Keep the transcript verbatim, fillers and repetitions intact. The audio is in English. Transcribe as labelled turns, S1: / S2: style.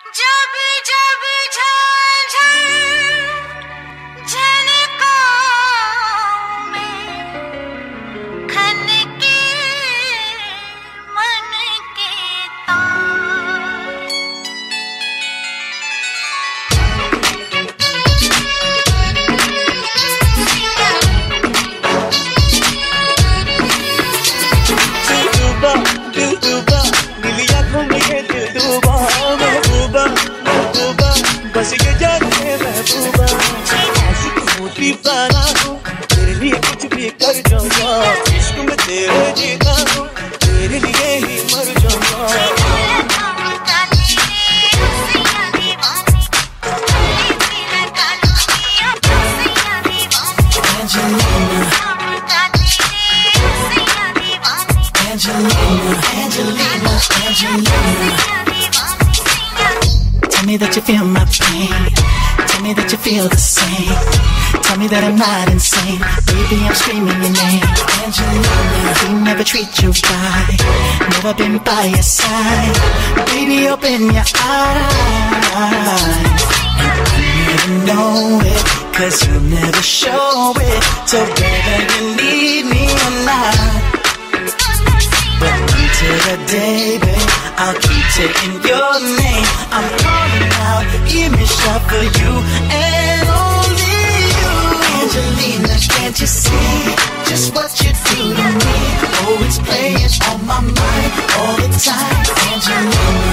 S1: जब जब झांझर झनकाओं में खनके मन के तार।
S2: दिल डूबा दिल डूबा नीली आंखों में ये दिल डूबा महबूबा महबूबा बस ये जान है महबूबा आशिक हूँ दीवाना हूँ तेरे लिए कुछ भी कर जाऊंगा इश्क में तेरे जीता हूँ तेरे लिए ही मर जाऊंगा।
S3: Angelina, Angelina, Angelina. Tell me that you feel my pain. Tell me that you feel the same. Tell me that I'm not insane. Baby, I'm screaming your name. Angelina, we never treat you right. Never been by your side. Baby, open your eyes. You never know it, cause you never show it. So whether you need me or not, but until the day, babe, I'll keep taking your name. I'm calling out, give me shot for you and only you. Angelina, can't you see just what you do to me? Oh, it's playing on my mind all the time. Angelina,